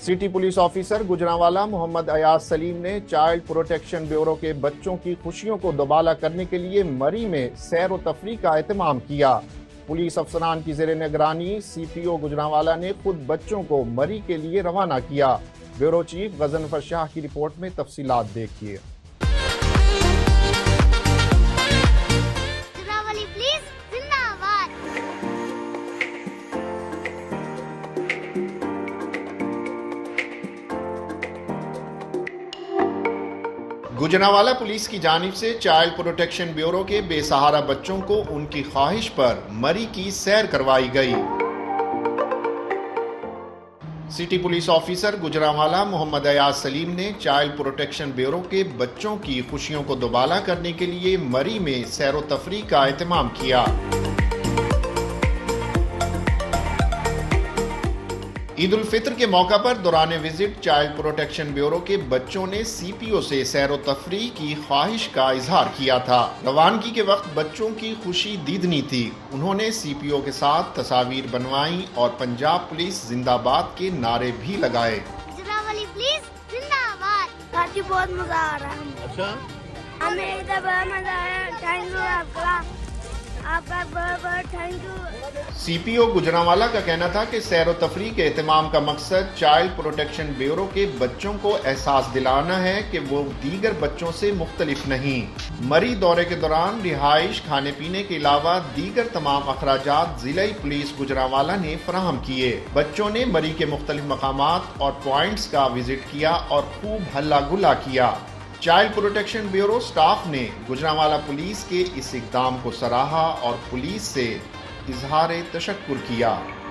City police officer Gujranwala Muhammad Ayaz Saleem نے child protection bureau کے بچوں کی خوشیوں کو دوبالا کرنے کے لیے مری میں سیر و تفریح کا اہتمام کیا۔ پولیس افسران کی زیر نگرانی سی پی او گجرانوالہ نے خود بچوں کو مری کے لیے روانہ کیا۔ بیورو چیف غضنفر شاہ کی رپورٹ میں تفصیلات دیکھیے۔ گجرانوالہ پولیس کی جانب سے چائلڈ پروٹیکشن بیورو کے بے سہارا بچوں کو ان کی خواہش پر مری کی سیر کروائی گئی۔ City police officer Gujranwala Muhammad Ayaz Saleem نے چائلڈ پروٹیکشن بیورو کے بچوں کی خوشیوں کو دوبالا کرنے کے لیے مری میں سیر و تفریح کا اہتمام کیا۔ عید الفطر کے موقع پر دوران وزٹ چائلڈ پروٹیکشن بیورو کے بچوں نے سی پی او سے سیر و تفریح کی خواہش کا اظہار کیا تھا۔ روانگی کے وقت بچوں کی خوشی دیدنی تھی۔ انہوں نے سی پی او کے ساتھ تصاویر بنوائیں اور پنجاب پولیس زندہ باد کے نعرے بھی لگائے۔ گجرانوالی پولیس زندہ باد۔ آج بہت مزہ آ رہا ہے۔ اچھا ہمیں ادھر بہت مزہ آیا۔ تھینک یو آپ کا بہت بہت thank you. C P O Gujranwala کا کہنا تھا کہ سیر و تفریح کے اہتمام کا مقصد چائلڈ پروٹیکشن بیورو کے بچوں کو احساس دلانا ہے کہ وہ دیگر بچوں سے مختلف نہیں۔ مری دورے کے دوران رہائش، کھانے پینے کے علاوہ دیگر تمام اخراجات ضلعی پولیس گجرانوالہ نے فراہم کیے۔ بچوں نے مری کے مختلف مقامات اور پوائنٹس کا وزٹ کیا اور خوب ہلا گلا کیا۔ چائلڈ پروٹیکشن بیورو سٹاف نے گجرانوالہ پولیس کے اس اقدام کو سراہا اور پولیس سے اظہار تشکر کیا۔